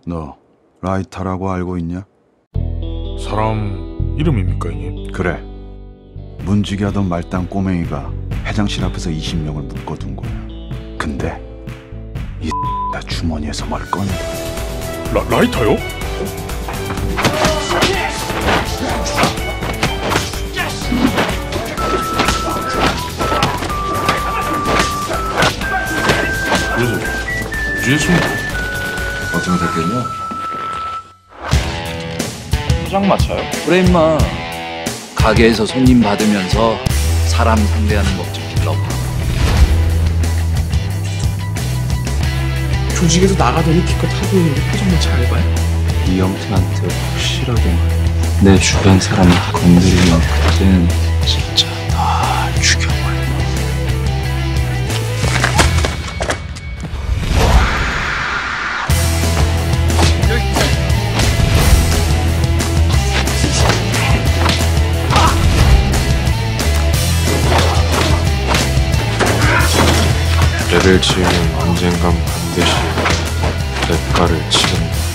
너 라이터라고 알고 있냐? 사람 이름입니까, 형님? 그래. 문지기하던 말단 꼬맹이가 회장실 앞에서 20명을 묶어둔 거야. 근데 이 나 주머니에서 뭘 꺼내. 라이터요? 그래서 유재수입니다. 어떻게 됐겠냐? 포장마차요? 그래 임마, 가게에서 손님 받으면서 사람 상대하는 법 좀 배워봐. 조직에서 나가더니 기껏 하고 있는데 포장마차 알바야? 이영태한테 확실하게 내 주변 사람을 건드리면 그때는 진짜 다 죽여버려. 죄를 지으면 언젠간 반드시 대가를 치른다.